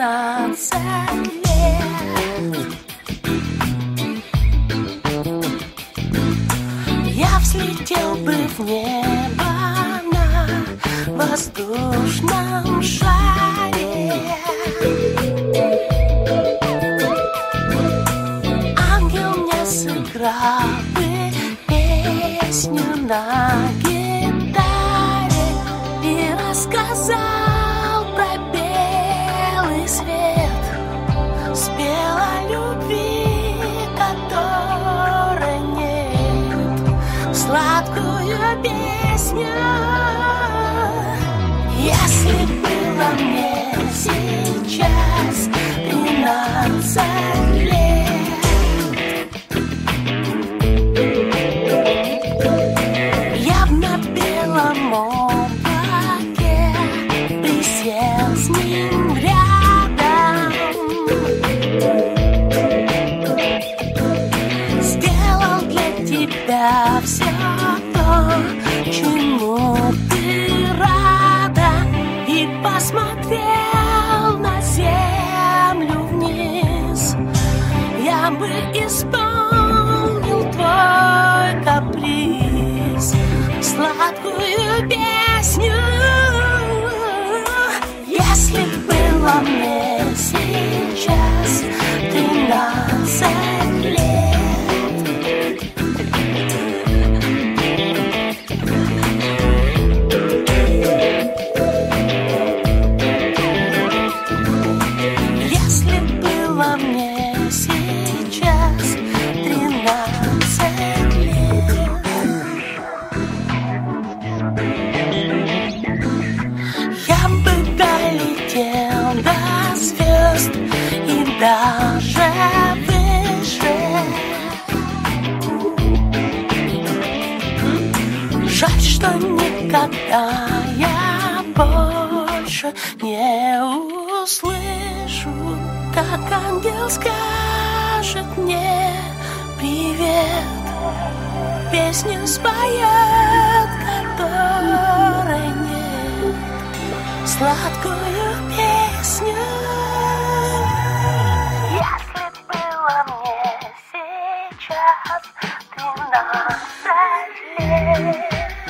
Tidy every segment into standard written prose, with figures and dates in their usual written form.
13 лет. Я взлетел бы в небо на воздушном шаре. Ангел мне сыграл бы песню на гитаре и рассказал про белый свет, спел о любви, которой нет, сладкую песню. Если было мне сейчас 13 лет, я б на белом облаке присел с ним рядом, сделал для тебя все то, чему ты рада, и посмотрел на землю вниз. Я бы исполнил твой каприз, сладкую песню. Если было мне сейчас 13 лет, если было мне сейчас 13 лет, я бы долетел до звезд и даже выше. Жаль, что никогда я больше не услышу, как ангел скажет мне привет, песню споет, которой нет, сладкую песню. Если было мне сейчас 13 лет,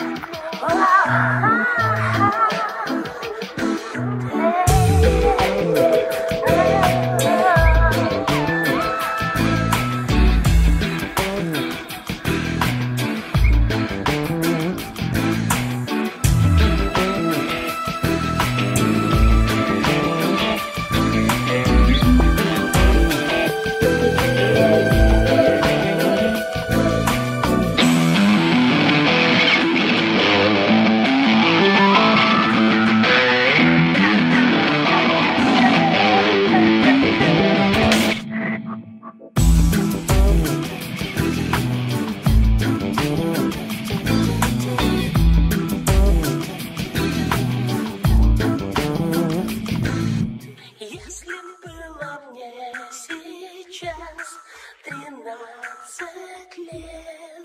если было мне сейчас 13 лет.